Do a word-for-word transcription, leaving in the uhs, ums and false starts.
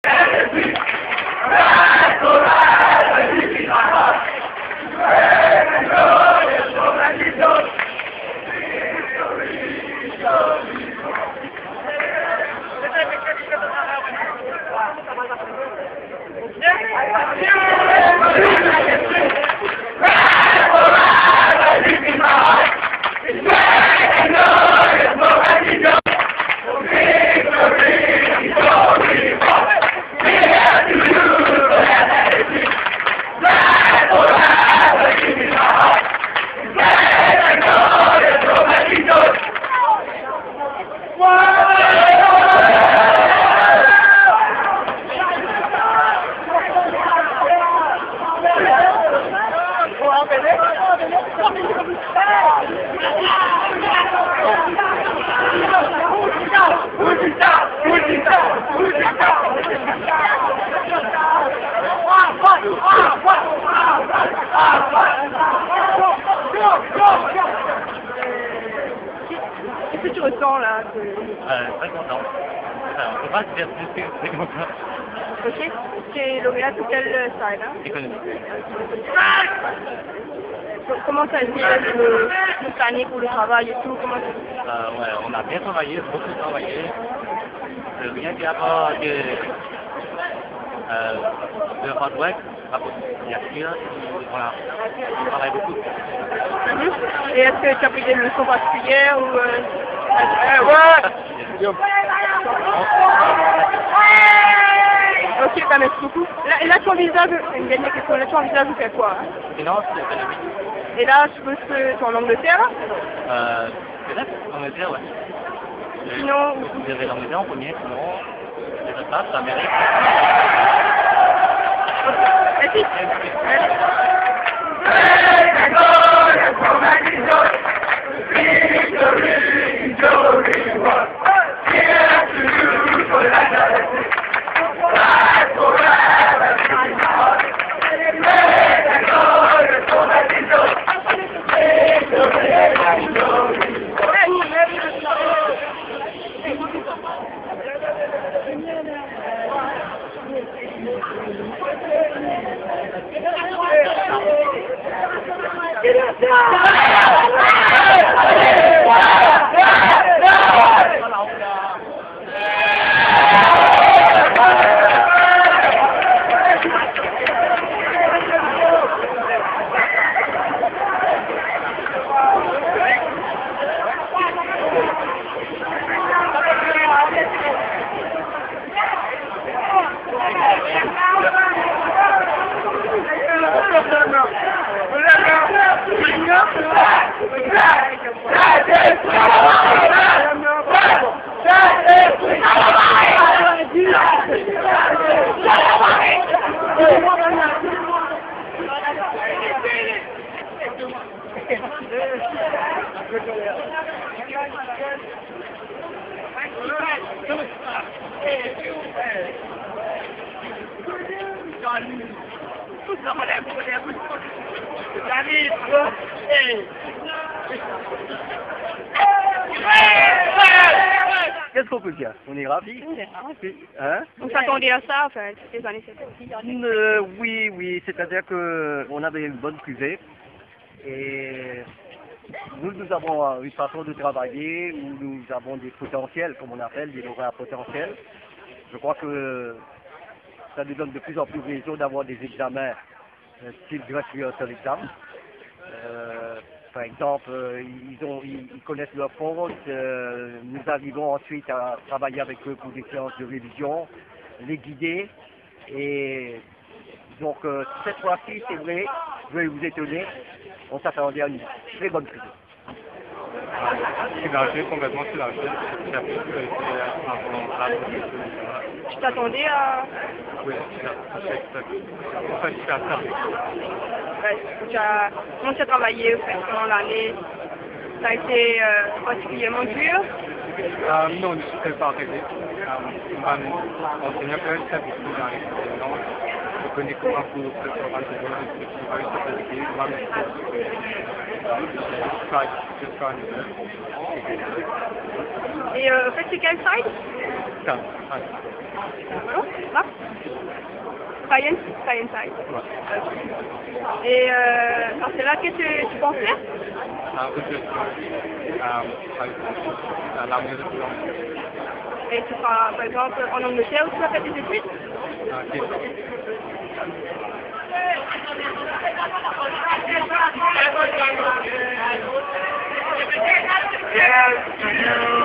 Qu'est-ce que tu ressens là que... euh, Très content. Enfin, on ne peut pas se dire plus que très content. Ok, c'est lauréat de quel side hein? Économique. Comment ça a été le, cette année pour le travail et tout? Comment ça... Euh, ouais, on a bien travaillé, beaucoup travaillé. Euh, rien qu'à part de, euh, de hard work, bien sûr, voilà, on travaille beaucoup. Mm-hmm. Et est-ce que tu as pris des leçons particulières ou... Euh... Euh, ouais. Ok, bah merci beaucoup. Là, et là, tu envisages, une dernière question, là, tu envisages de faire quoi hein? Sinon, c'est économique. Et là, je suppose que tu es en Angleterre hein? Euh, peut-être, Angleterre, ouais. Sinon... Vous avez l'Angleterre en premier, sinon, je sais pas, c'est Amérique. Merci. Qu'est-ce qu'on peut dire? On est ravis. Hein? On s'attendait à ça, enfin, toutes les années c'était. Euh, oui, oui, c'est-à-dire que on avait une bonne cuvée et nous, nous avons une façon de travailler où nous avons des potentiels, comme on appelle, des lauréats potentiels. Je crois que ça nous donne de plus en plus raison d'avoir des examens euh, style graduation exam. Euh, par exemple, euh, ils, ont, ils, ils connaissent leurs fautes, euh, nous arrivons ensuite à travailler avec eux pour des séances de révision, les guider. Et donc euh, cette fois-ci, c'est vrai, je vais vous étonner, on s'attendait à une très bonne crise. Soulagé, complètement soulagé. J'ai appris que c'était involontaire. Tu t'attendais à... Oui, c'est ça. Ouais, tu as... Comment tu as travaillé pendant l'année? Ça a été euh, particulièrement dur? Euh, non, je ne suis pas arrivé. Euh, on enseignait très beaucoup dans les je connais comment vous préparer le bon just try, just try and do it. Et euh, en fait, c'est quel side? Done. Done. Pardon? Là? Science? Science side. Ouais. Ok. Et euh, alors, c'est là que tu, tu pensais? Uh, we just, um, I, allow me to Et tu seras, par exemple, en Angleterre où tu vas faire tes études? uh, Yes,